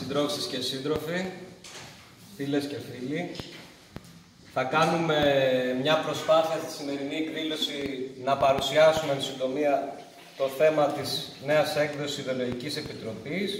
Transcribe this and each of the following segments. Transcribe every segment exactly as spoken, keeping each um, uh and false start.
Συντρόφισσες και σύντροφοι, φίλες και φίλοι, θα κάνουμε μια προσπάθεια στη σημερινή εκδήλωση να παρουσιάσουμε εν συντομία το θέμα της νέας έκδοσης Ιδεολογικής Επιτροπής.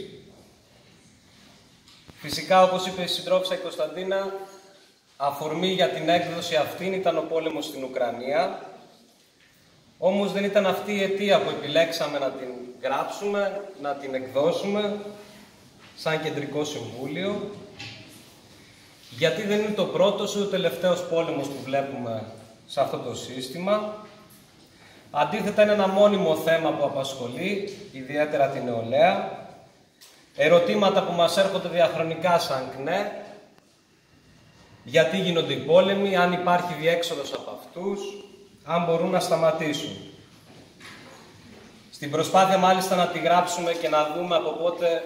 Φυσικά, όπως είπε η συντρόφισσα Κωνσταντίνα, αφορμή για την έκδοση αυτήν ήταν ο πόλεμος στην Ουκρανία. Όμως δεν ήταν αυτή η αιτία που επιλέξαμε να την γράψουμε, να την εκδώσουμε σαν Κεντρικό Συμβούλιο, γιατί δεν είναι το πρώτος ή ο τελευταίος πόλεμος που βλέπουμε σε αυτό το σύστημα. Αντίθετα, είναι ένα μόνιμο θέμα που απασχολεί ιδιαίτερα την νεολαία. Ερωτήματα που μας έρχονται διαχρονικά σαν ΚΝΕ. Γιατί γίνονται οι πόλεμοι, αν υπάρχει διέξοδος από αυτούς, αν μπορούν να σταματήσουν. Στην προσπάθεια μάλιστα να τη γράψουμε και να δούμε από πότε,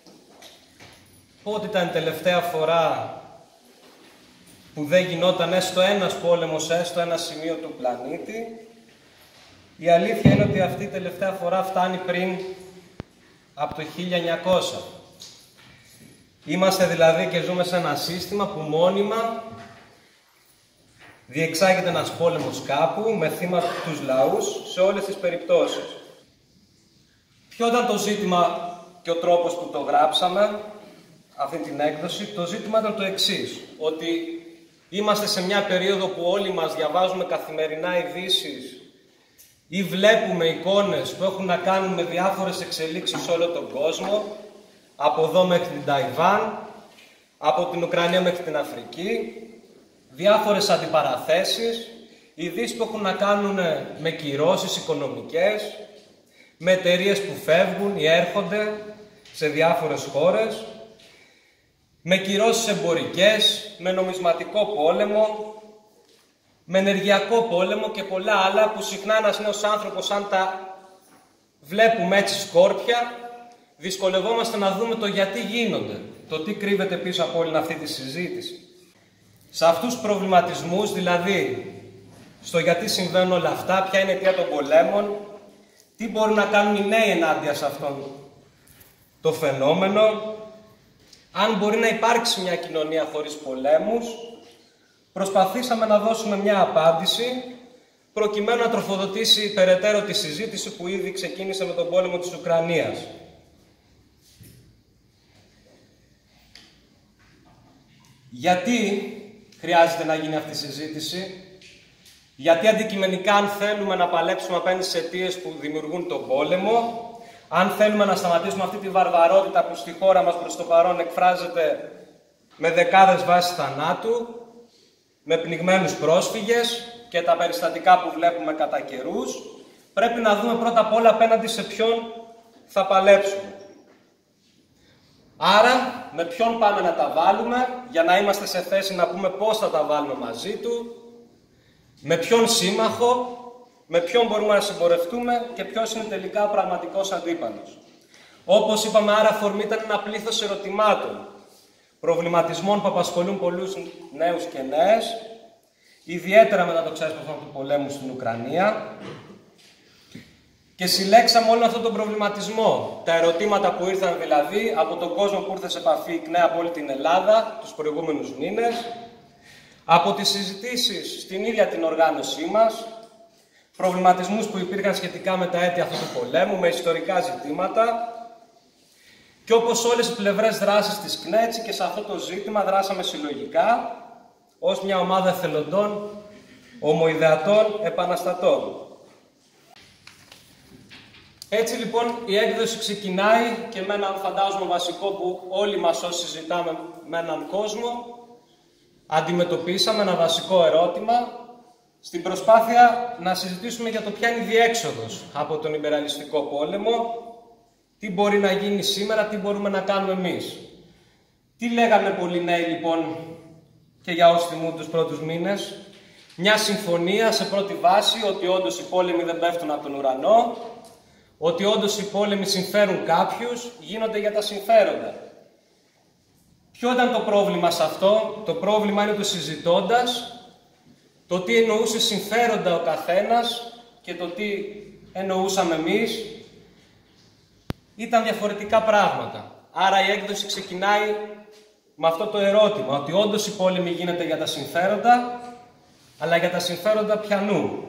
πότε ήταν η τελευταία φορά που δεν γινόταν έστω ένας πόλεμος, έστω ένα σημείο του πλανήτη, η αλήθεια είναι ότι αυτή η τελευταία φορά φτάνει πριν από το χίλια εννιακόσια. Είμαστε δηλαδή και ζούμε σε ένα σύστημα που μόνιμα διεξάγεται ένας πόλεμος κάπου με θύμα τους λαούς σε όλες τις περιπτώσεις. Ποιο ήταν το ζήτημα και ο τρόπος που το γράψαμε, αυτή την έκδοση? Το ζήτημα ήταν το εξής, ότι είμαστε σε μια περίοδο που όλοι μας διαβάζουμε καθημερινά ειδήσεις ή βλέπουμε εικόνες που έχουν να κάνουν με διάφορες εξελίξεις σε όλο τον κόσμο, από εδώ μέχρι την Ταϊβάν, από την Ουκρανία μέχρι την Αφρική, διάφορες αντιπαραθέσεις, ειδήσεις που έχουν να κάνουν με κυρώσεις οικονομικές, με εταιρείες που φεύγουν ή έρχονται σε διάφορες χώρες, με κυρώσεις εμπορικές, με νομισματικό πόλεμο, με ενεργειακό πόλεμο και πολλά άλλα που συχνά ένας νέος άνθρωπος, αν τα βλέπουμε έτσι σκόρπια, δυσκολευόμαστε να δούμε το γιατί γίνονται, το τι κρύβεται πίσω από όλη αυτή τη συζήτηση. Σε αυτούς τους προβληματισμούς, δηλαδή στο γιατί συμβαίνουν όλα αυτά, ποια είναι η αιτία των πολέμων, τι μπορούν να κάνουν οι νέοι ενάντια σε αυτό το φαινόμενο, αν μπορεί να υπάρξει μια κοινωνία χωρίς πολέμους, προσπαθήσαμε να δώσουμε μια απάντηση προκειμένου να τροφοδοτήσει περαιτέρω τη συζήτηση που ήδη ξεκίνησε με τον πόλεμο της Ουκρανίας. Γιατί χρειάζεται να γίνει αυτή η συζήτηση? Γιατί αντικειμενικά, αν θέλουμε να παλέψουμε απέναντι στις αιτίες που δημιουργούν τον πόλεμο, αν θέλουμε να σταματήσουμε αυτή τη βαρβαρότητα που στη χώρα μας προς το παρόν εκφράζεται με δεκάδες βάσεις θανάτου, με πνιγμένους πρόσφυγες και τα περιστατικά που βλέπουμε κατά καιρούς, πρέπει να δούμε πρώτα απ' όλα απέναντι σε ποιον θα παλέψουμε. Άρα, με ποιον πάμε να τα βάλουμε, για να είμαστε σε θέση να πούμε πώς θα τα βάλουμε μαζί του, με ποιον σύμμαχο, με ποιον μπορούμε να συμπορευτούμε και ποιος είναι τελικά ο πραγματικός αντίπαλος. Όπως είπαμε, άρα αφορμή ήταν ένα πλήθος ερωτημάτων, προβληματισμών που απασχολούν πολλούς νέους και νέες, ιδιαίτερα μετά το ξέσπασμα του πολέμου στην Ουκρανία, και συλλέξαμε όλο αυτόν τον προβληματισμό. Τα ερωτήματα που ήρθαν δηλαδή από τον κόσμο που ήρθε σε επαφή η ΚΝΕ από όλη την Ελλάδα τους προηγούμενους μήνες, από τις συζητήσεις στην ίδια την οργάνωσή μας, προβληματισμούς που υπήρχαν σχετικά με τα αίτια αυτού του πολέμου, με ιστορικά ζητήματα, και όπως όλες οι πλευρές δράσης της ΚΝΕ, έτσι και σε αυτό το ζήτημα δράσαμε συλλογικά ως μια ομάδα εθελοντών, ομοειδεατών, επαναστατών. Έτσι λοιπόν η έκδοση ξεκινάει και με έναν φαντάζομαι βασικό που όλοι μας όσοι συζητάμε με έναν κόσμο αντιμετωπίσαμε, ένα βασικό ερώτημα, στην προσπάθεια να συζητήσουμε για το ποια είναι η διέξοδος από τον ιμπεριαλιστικό πόλεμο, τι μπορεί να γίνει σήμερα, τι μπορούμε να κάνουμε εμείς. Τι λέγανε πολλοί νέοι λοιπόν και για όσοι θυμούν τους πρώτους μήνες? Μια συμφωνία σε πρώτη βάση ότι όντως οι πόλεμοι δεν πέφτουν από τον ουρανό, ότι όντως οι πόλεμοι συμφέρουν κάποιους, γίνονται για τα συμφέροντα. Ποιο ήταν το πρόβλημα σε αυτό? Το πρόβλημα είναι ότι συζητώντας το τι εννοούσε συμφέροντα ο καθένας και το τι εννοούσαμε εμείς, ήταν διαφορετικά πράγματα. Άρα η έκδοση ξεκινάει με αυτό το ερώτημα, ότι όντως η πόλεμη γίνεται για τα συμφέροντα, αλλά για τα συμφέροντα ποιανού?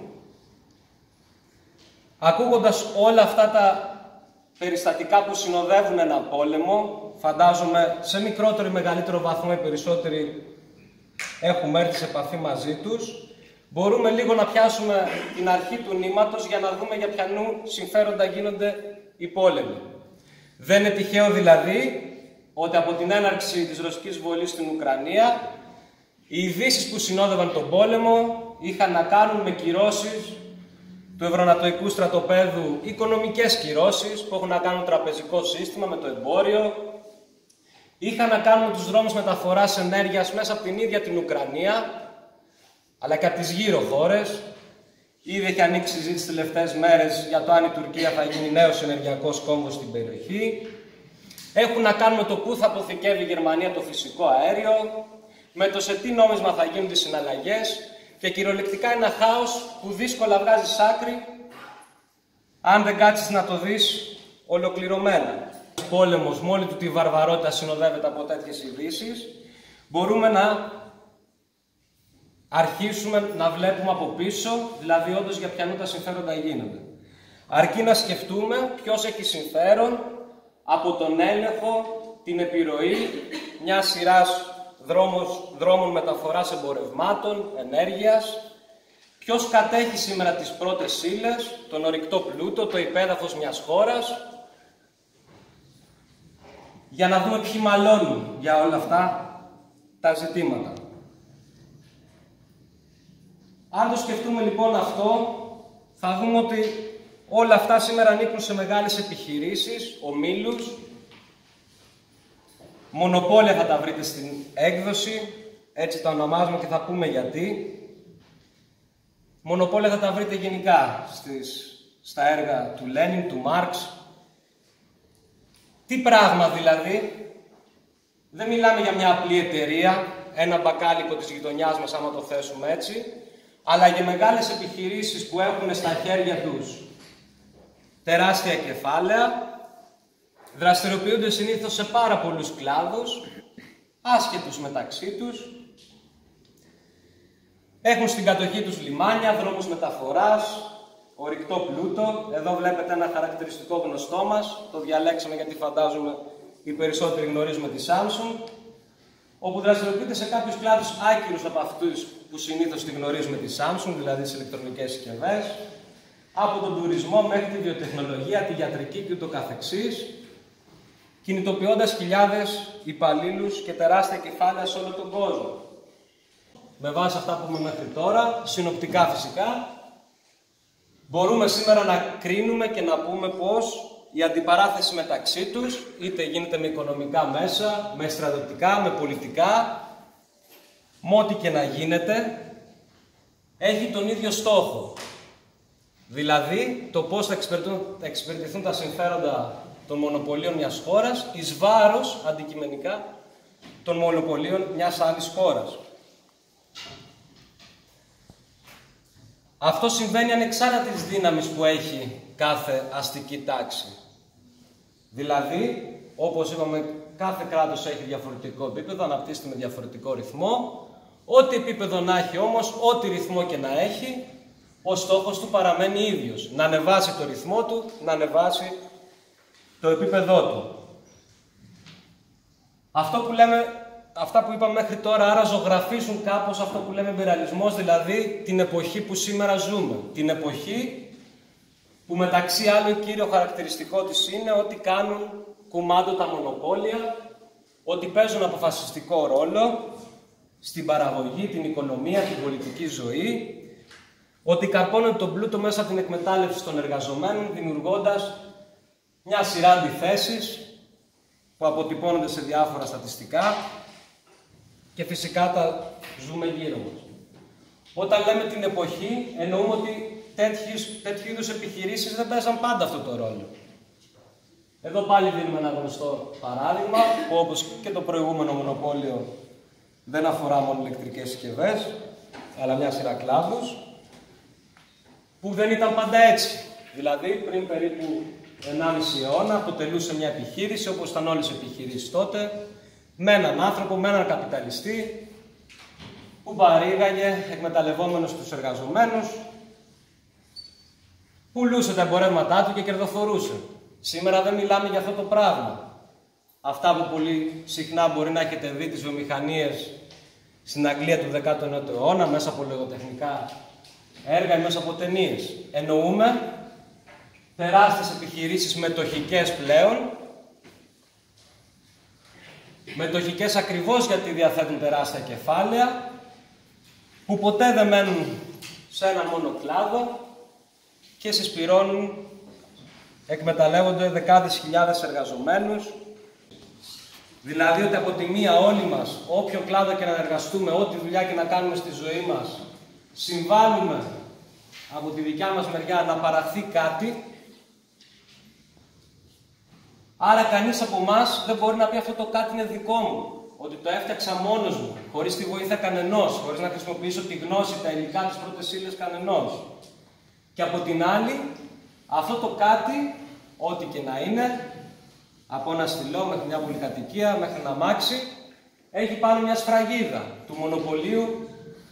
Ακούγοντας όλα αυτά τα περιστατικά που συνοδεύουν έναν πόλεμο, φαντάζομαι σε μικρότερο ή μεγαλύτερο βαθμό οι περισσότεροι έχουμε έρθει σε επαφή μαζί τους, μπορούμε λίγο να πιάσουμε την αρχή του νήματος για να δούμε για ποιανού συμφέροντα γίνονται οι πόλεμοι. Δεν είναι τυχαίο δηλαδή ότι από την έναρξη της ρωσικής βολής στην Ουκρανία οι ειδήσεις που συνόδευαν τον πόλεμο είχαν να κάνουν με κυρώσεις του ευρωανατολικού στρατοπέδου, οικονομικές κυρώσεις που έχουν να κάνουν τραπεζικό σύστημα, με το εμπόριο, είχαν να κάνουν με τους δρόμους μεταφοράς ενέργειας μέσα από την ίδια την Ουκρανία, αλλά και από τις γύρω χώρες. Ήδη έχει ανοίξει συζήτηση τις τελευταίες μέρες για το αν η Τουρκία θα γίνει νέος ενεργειακός κόμβος στην περιοχή. Έχουν να κάνουν με το πού θα αποθηκεύει η Γερμανία το φυσικό αέριο, με το σε τι νόμισμα θα γίνουν οι συναλλαγές, και κυριολεκτικά είναι ένα χάος που δύσκολα βγάζεις άκρη αν δεν κάτσεις να το δεις ολοκληρωμένα. Ο πόλεμος, με όλη του τη βαρβαρότητα, συνοδεύεται από τέτοιες ειδήσεις. Μπορούμε να αρχίσουμε να βλέπουμε από πίσω, δηλαδή όντως για ποιανού τα συμφέροντα γίνονται. Αρκεί να σκεφτούμε ποιος έχει συμφέρον από τον έλεγχο, την επιρροή μιας σειράς δρόμος, δρόμων μεταφοράς εμπορευμάτων, ενέργειας, ποιος κατέχει σήμερα τις πρώτες ύλες, τον ορυκτό πλούτο, το υπέδαφος μιας χώρας, για να δούμε ποιοι μαλώνουν για όλα αυτά τα ζητήματα. Αν το σκεφτούμε λοιπόν αυτό, θα δούμε ότι όλα αυτά σήμερα ανήκουν σε μεγάλες επιχειρήσεις, ομίλους. Μονοπόλια θα τα βρείτε στην έκδοση, έτσι τα ονομάζουμε και θα πούμε γιατί. Μονοπόλια θα τα βρείτε γενικά στις, στα έργα του Λένιν, του Μάρξ. Τι πράγμα δηλαδή? Δεν μιλάμε για μια απλή εταιρεία, ένα μπακάλικο της γειτονιάς μας, άμα το θέσουμε έτσι, αλλά για μεγάλες επιχειρήσεις που έχουν στα χέρια τους τεράστια κεφάλαια, δραστηριοποιούνται συνήθως σε πάρα πολλούς κλάδους, άσχετους μεταξύ τους. Έχουν στην κατοχή τους λιμάνια, δρόμους μεταφοράς, ορυκτό πλούτο. Εδώ βλέπετε ένα χαρακτηριστικό γνωστό μας, το διαλέξαμε γιατί φαντάζομαι οι περισσότεροι γνωρίζουμε τη Samsung, όπου δραστηριοποιείται σε κάποιους κλάδους άκυρους από αυτούς που συνήθως τη γνωρίζουμε τη Samsung, δηλαδή τις ηλεκτρονικές συσκευές, από τον τουρισμό μέχρι τη βιοτεχνολογία, τη ιατρική και ούτω καθεξής, κινητοποιώντας χιλιάδες υπαλλήλους και τεράστια κεφάλαια σε όλο τον κόσμο. Με βάση αυτά που έχουμε μέχρι τώρα, συνοπτικά φυσικά, μπορούμε σήμερα να κρίνουμε και να πούμε πως η αντιπαράθεση μεταξύ τους, είτε γίνεται με οικονομικά μέσα, με στρατιωτικά, με πολιτικά, με ό,τι και να γίνεται, έχει τον ίδιο στόχο. Δηλαδή, το πώς θα εξυπηρετηθούν τα συμφέροντα των μονοπωλίων μιας χώρας εις βάρος, αντικειμενικά, των μονοπωλίων μιας άλλης χώρας. Αυτό συμβαίνει ανεξάρτητα της δύναμης που έχει κάθε αστική τάξη. Δηλαδή, όπως είπαμε, κάθε κράτος έχει διαφορετικό επίπεδο, αναπτύσσεται με διαφορετικό ρυθμό. Ό,τι επίπεδο να έχει όμως, ό,τι ρυθμό και να έχει, ο στόχος του παραμένει ίδιος. Να ανεβάσει το ρυθμό του, να ανεβάσει το επίπεδό του. Αυτό που λέμε, αυτά που είπαμε μέχρι τώρα, άρα ζωγραφίζουν κάπως αυτό που λέμε εμπειριαλισμός, δηλαδή την εποχή που σήμερα ζούμε. Την εποχή που μεταξύ άλλων κύριο χαρακτηριστικό της είναι ότι κάνουν κουμάντο τα μονοπόλια, ότι παίζουν αποφασιστικό ρόλο στην παραγωγή, την οικονομία, την πολιτική ζωή, ότι καρπώνουν τον πλούτο μέσα από την εκμετάλλευση των εργαζομένων, δημιουργώντας μια σειρά αντιθέσεις που αποτυπώνονται σε διάφορα στατιστικά και φυσικά τα ζούμε γύρω μας. Όταν λέμε την εποχή, εννοούμε ότι τέτοιου είδους επιχειρήσεις δεν παίζαν πάντα αυτό το ρόλο. Εδώ πάλι δίνουμε ένα γνωστό παράδειγμα, που όπως και το προηγούμενο μονοπόλιο δεν αφορά μόνο ηλεκτρικές συσκευές, αλλά μια σειρά κλάδους, που δεν ήταν πάντα έτσι. Δηλαδή, πριν περίπου ενάμιση αιώνα αποτελούσε μια επιχείρηση, όπως ήταν όλες οι επιχειρήσεις τότε, με έναν άνθρωπο, με έναν καπιταλιστή, που παρήγαγε εκμεταλλευόμενος τους εργαζομένους, πουλούσε τα εμπορεύματά του και κερδοφορούσε. Σήμερα δεν μιλάμε για αυτό το πράγμα. Αυτά που πολύ συχνά μπορεί να έχετε δει, τις βιομηχανίες στην Αγγλία του δέκατου ενάτου αιώνα, μέσα από λογοτεχνικά έργα ή μέσα από ταινίες. Εννοούμε τεράστιες επιχειρήσεις μετοχικές πλέον, μετοχικές ακριβώς γιατί διαθέτουν τεράστια κεφάλαια, που ποτέ δεν μένουν σε έναν μόνο κλάδο και συσπυρώνουν, εκμεταλλεύονται δεκάδες χιλιάδες εργαζομένους. Δηλαδή ότι από τη μία όλοι μας, όποιο κλάδο και να εργαστούμε, ό,τι δουλειά και να κάνουμε στη ζωή μας, συμβάλλουμε από τη δικιά μας μεριά να παραχθεί κάτι. Άρα κανείς από εμάς δεν μπορεί να πει αυτό το κάτι είναι δικό μου, ότι το έφτιαξα μόνος μου, χωρίς τη βοήθεια κανενός, χωρίς να χρησιμοποιήσω τη γνώση, τα υλικά, τις πρώτες ύλες κανενός. Και από την άλλη, αυτό το κάτι, ό,τι και να είναι, από ένα στυλό μέχρι μια πολυκατοικία, μέχρι ένα αμάξι, έχει πάνω μια σφραγίδα του μονοπωλίου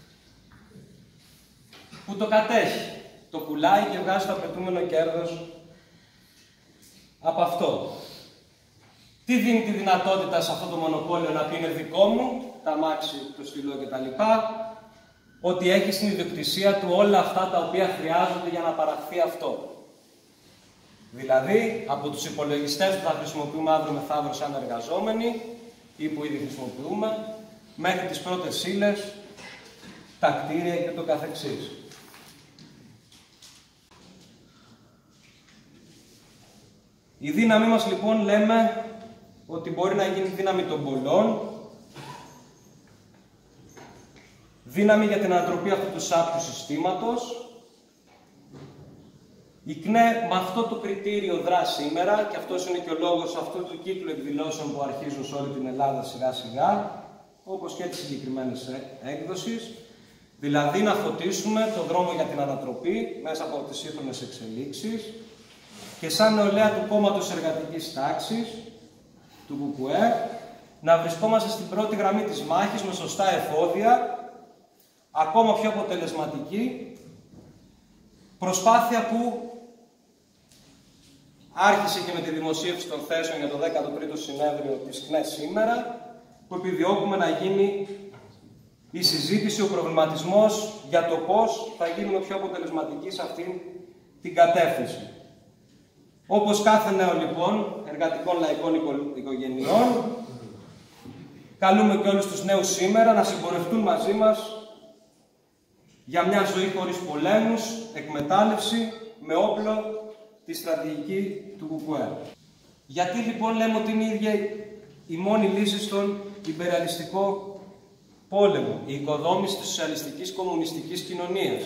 που το κατέχει. Το πουλάει και βγάζει το απαιτούμενο κέρδος από αυτό. Τι δίνει τη δυνατότητα σε αυτό το μονοπόλιο να πει είναι δικό μου, τα αμάξι, το στυλό κτλ. Ότι έχει στην ιδιοκτησία του όλα αυτά τα οποία χρειάζονται για να παραχθεί αυτό. Δηλαδή, από τους υπολογιστές που θα χρησιμοποιούμε αύριο μεθαύριο σαν εργαζόμενοι ή που ήδη χρησιμοποιούμε, μέχρι τις πρώτες ύλες, τα κτίρια και το καθεξής. Η δύναμή μας λοιπόν λέμε ότι μπορεί να γίνει δύναμη των πολλών, δύναμη για την ανατροπή αυτού του σάπιου συστήματος. Η ΚΝΕ με αυτό το κριτήριο δρά σήμερα και αυτός είναι και ο λόγος αυτού του κύκλου εκδηλώσεων που αρχίζουν σε όλη την Ελλάδα σιγά σιγά, όπως και της συγκεκριμένης έκδοσης, δηλαδή να φωτίσουμε τον δρόμο για την ανατροπή μέσα από τις σύγχρονες εξελίξεις και σαν νεολαία του κόμματος εργατικής τάξης, του ΚΚΕ, να βρισκόμαστε στην πρώτη γραμμή της μάχης με σωστά εφόδια, ακόμα πιο αποτελεσματική, προσπάθεια που άρχισε και με τη δημοσίευση των θέσεων για το δέκατο τρίτο συνέδριο της ΚΝΕ σήμερα, που επιδιώκουμε να γίνει η συζήτηση, ο προβληματισμός για το πώς θα γίνουμε πιο αποτελεσματικοί σε αυτή την κατεύθυνση. Όπως κάθε νέο λοιπόν εργατικών λαϊκών οικογενειών, καλούμε και όλους τους νέους σήμερα να συμπορευτούν μαζί μας για μια ζωή χωρίς πολέμους, εκμετάλλευση, με όπλο τη στρατηγική του ΚΚΕ. Γιατί λοιπόν λέμε ότι είναι η ίδια η μόνη λύση στον υπεριαλιστικό πόλεμο, η οικοδόμηση της σοσιαλιστικής κομμουνιστικής κοινωνίας.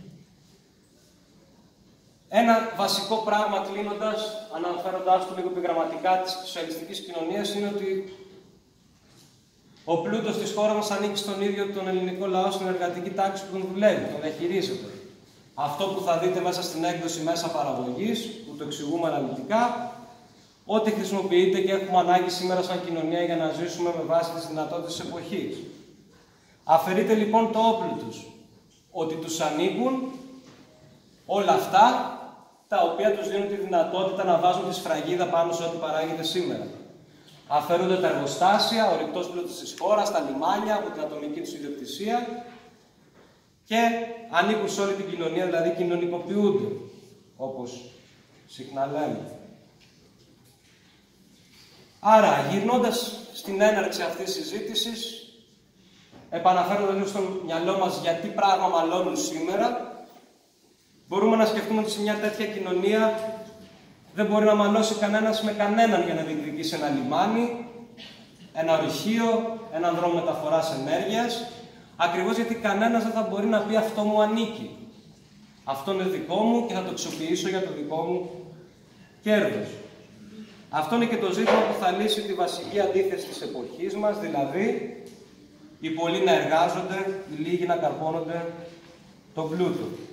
Ένα βασικό πράγμα κλείνοντας, αναφέροντάς το λίγο επιγραμματικά της σοσιαλιστικής κοινωνίας, είναι ότι ο πλούτος της χώρας μας ανήκει στον ίδιο τον ελληνικό λαό, στην εργατική τάξη που τον δουλεύει, τον διαχειρίζεται. Αυτό που θα δείτε μέσα στην έκδοση μέσα παραγωγής, που το εξηγούμε αναλυτικά, ό,τι χρησιμοποιείται και έχουμε ανάγκη σήμερα σαν κοινωνία για να ζήσουμε με βάση τις δυνατότητες της εποχής. Αφαιρείται λοιπόν το όπλο τους, ότι τους ανήκουν όλα αυτά τα οποία τους δίνουν τη δυνατότητα να βάζουν τη σφραγίδα πάνω σε ό,τι παράγεται σήμερα. Αφαιρούνται τα εργοστάσια, ο ρηκτός πλούτος της χώρας, τα λιμάνια από την ατομική τους ιδιοκτησία και ανήκουν σε όλη την κοινωνία, δηλαδή κοινωνικοποιούνται, όπως συχνά λέμε. Άρα, γυρνώντας στην έναρξη αυτής της συζήτησης, επαναφέροντας λίγο στο μυαλό μας γιατί πράγμα μαλώνουν σήμερα, μπορούμε να σκεφτούμε ότι σε μια τέτοια κοινωνία δεν μπορεί να μαλώσει κανένας με κανέναν για να διεκδικήσει ένα λιμάνι, ένα ορυχείο, έναν δρόμο μεταφοράς ενέργειας, ακριβώς γιατί κανένας δεν θα μπορεί να πει αυτό μου ανήκει. Αυτό είναι δικό μου και θα το αξιοποιήσω για το δικό μου κέρδος. Αυτό είναι και το ζήτημα που θα λύσει τη βασική αντίθεση της εποχής μας, δηλαδή οι πολλοί να εργάζονται, οι λίγοι να καρπώνονται τον πλούτο.